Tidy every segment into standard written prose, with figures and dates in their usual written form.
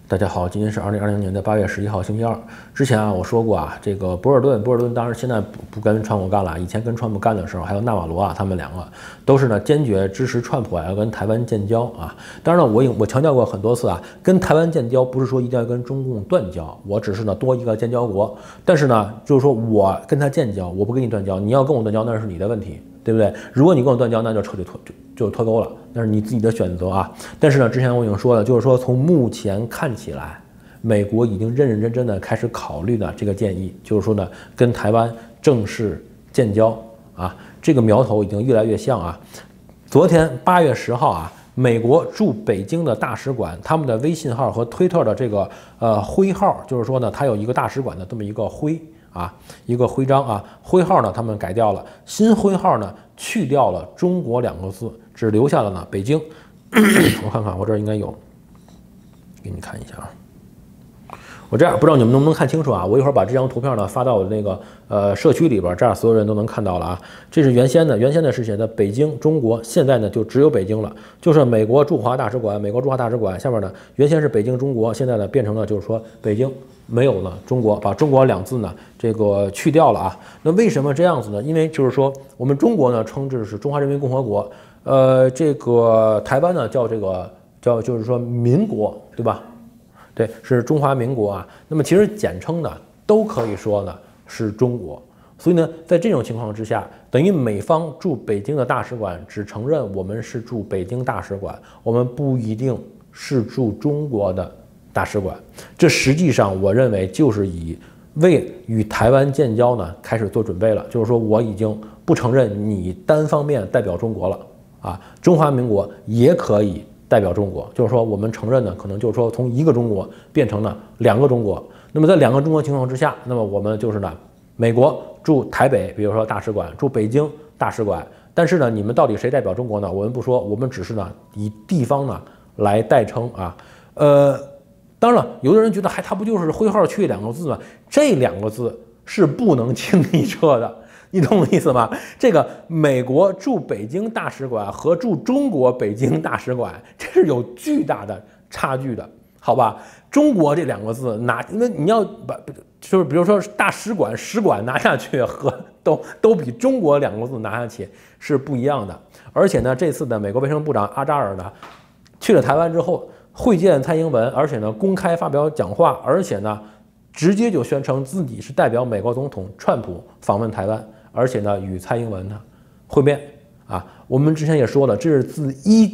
大家好，今天是2020年的8月11号，星期二。之前我说过这个博尔顿当然现在不跟川普干了，以前跟川普干的时候，还有纳瓦罗他们两个都是坚决支持川普要跟台湾建交当然了，我强调过很多次跟台湾建交不是说一定要跟中共断交，我只是多一个建交国。但是就是说我跟他建交，我不跟你断交，你要跟我断交那是你的问题。对不对？如果你跟我断交，那就彻底脱钩了，那是你自己的选择但是之前我已经说了，就是说从目前看起来，美国已经认认真真的开始考虑的这个建议，就是说跟台湾正式建交这个苗头已经越来越像昨天8月10号美国驻北京的大使馆，他们的微信号和推特的这个徽号，就是说它有一个大使馆的这么一个徽。一个徽章徽号他们改掉了，新徽号去掉了中国2个字，只留下了北京。我看看，我这儿应该有，给你看一下我这样不知道你们能不能看清楚我一会儿把这张图片发到我的那个社区里边，这样所有人都能看到了这是原先的是写的北京中国，现在就只有北京了，就是美国驻华大使馆，下面原先是北京中国，现在变成了就是说北京没有了中国，把中国2字这个去掉了那为什么这样子呢？因为就是说我们中国称之是中华人民共和国，这个台湾叫这个就是说民国，对吧？对，是中华民国那么其实简称都可以说是中国。所以在这种情况之下，等于美方驻北京的大使馆只承认我们是驻北京大使馆，我们不一定是驻中国的大使馆。这实际上我认为就是为与台湾建交开始做准备了，就是说我已经不承认你单方面代表中国了中华民国也可以代表中国，就是说我们承认可能就是说从一个中国变成了2个中国。那么在2个中国情况之下，那么我们就是美国驻台北，比如说大使馆，驻北京大使馆，但是你们到底谁代表中国我们不说，我们只是以地方来代称当然有的人觉得他不就是徽号去2个字吗？这2个字是不能轻易撤的。你懂我意思吗？这个美国驻北京大使馆和驻中国北京大使馆，这是有巨大的差距的，好吧？中国这2个字因为你要把就是比如说大使馆、使馆拿下去和都比中国2个字拿下去是不一样的。而且这次的美国卫生部长阿扎尔去了台湾之后会见蔡英文，而且公开发表讲话，而且直接就宣称自己是代表美国总统川普访问台湾。而且与蔡英文会面我们之前也说了，这是自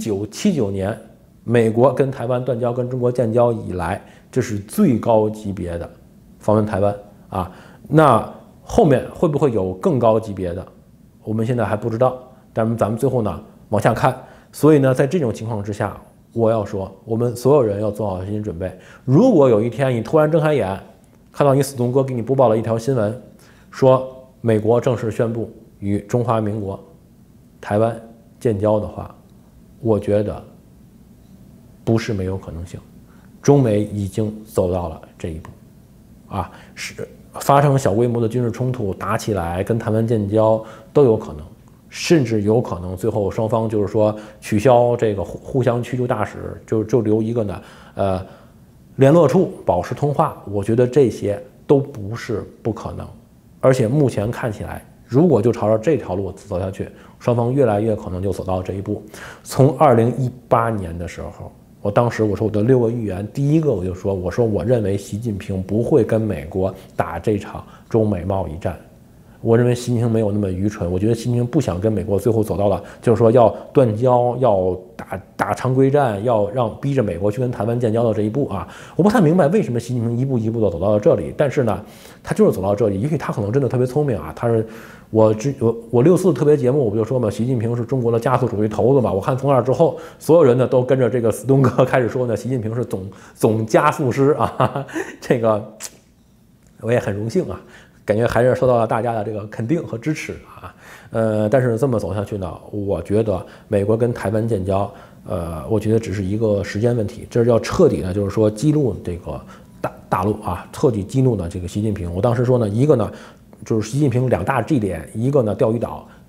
1979年美国跟台湾断交、跟中国建交以来，这是最高级别的访问台湾那后面会不会有更高级别的，我们现在还不知道，但是咱们最后往下看。所以在这种情况之下，我要说，我们所有人要做好心理准备。如果有一天你突然睁开眼，看到你死忠哥给你播报了一条新闻，说美国正式宣布与中华民国台湾建交的话，我觉得不是没有可能性。中美已经走到了这一步是发生小规模的军事冲突，打起来跟台湾建交都有可能，甚至有可能最后双方就是说取消这个互相驱逐大使，就留一个联络处保持通话。我觉得这些都不是不可能。而且目前看起来，如果就朝着这条路走下去，双方越来越可能就走到这一步。从2018年的时候，当时我说我的6个预言，第一个我就说，我认为习近平不会跟美国打这场中美贸易战。我认为习近平没有那么愚蠢，我觉得习近平不想跟美国最后走到了，就是说要断交，要打常规战，要逼着美国去跟台湾建交的这一步我不太明白为什么习近平一步一步的走到了这里，但是他就是走到这里，也许他可能真的特别聪明他是我6·4特别节目我不就说嘛，习近平是中国的加速主义头子嘛。我看从那之后，所有人都跟着这个死忠哥开始说习近平是总加速师这个我也很荣幸感觉还是受到了大家的这个肯定和支持但是这么走下去我觉得美国跟台湾建交，我觉得只是一个时间问题。这是要彻底就是说激怒这个大陆彻底激怒这个习近平。我当时说一个就是习近平2大G 点，一个钓鱼岛，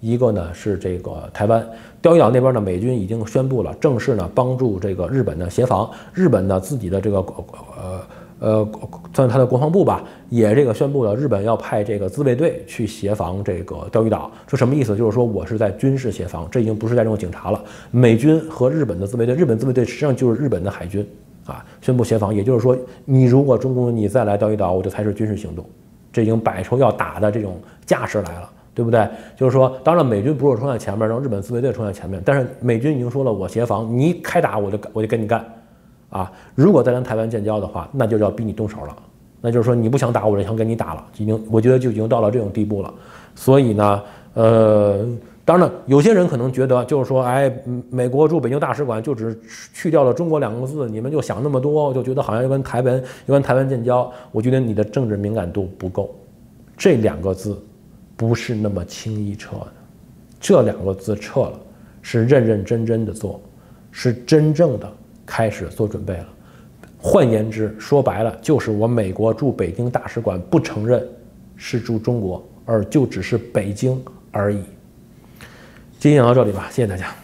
一个呢是这个台湾。钓鱼岛那边呢，美军已经宣布了，正式呢帮助这个日本的协防。日本呢自己的这个算是他的国防部吧，也这个宣布了，日本要派这个自卫队去协防这个钓鱼岛。这什么意思？就是说我是在军事协防，这已经不是在这种警察了。美军和日本的自卫队，日本自卫队实际上就是日本的海军啊，宣布协防。也就是说，你如果中共你再来钓鱼岛，我就采取军事行动。这已经摆出要打的这种架势来了。对不对？就是说，当然美军不是冲在前面，让日本自卫队冲在前面，但是美军已经说了，我协防，你开打我就跟你干，啊！如果再跟台湾建交的话，那就要逼你动手了，那就是说你不想打我，就想跟你打了，我觉得就已经到了这种地步了。所以呢，当然了，有些人可能觉得就是说，哎，美国驻北京大使馆就只去掉了中国2个字，你们就想那么多，就觉得好像要跟台湾建交，我觉得你的政治敏感度不够，这2个字。不是那么轻易撤的，这2个字撤了，是认认真真的做，是真正的开始做准备了。换言之，说白了，就是我美国驻北京大使馆不承认是驻中国，而就只是北京而已。今天讲到这里吧，谢谢大家。